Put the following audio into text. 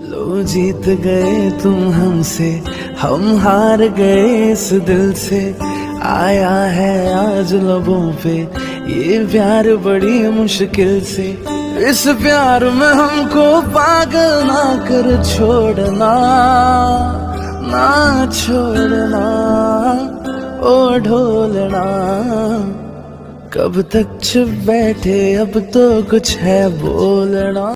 लो जीत गए तुम हमसे, हम हार गए इस दिल से। आया है आज लबों पे ये प्यार बड़ी मुश्किल से। इस प्यार में हमको पागल ना कर छोड़ना, ना छोड़ना ओ ढोलना। कब तक चुप बैठे अब तो कुछ है बोलना।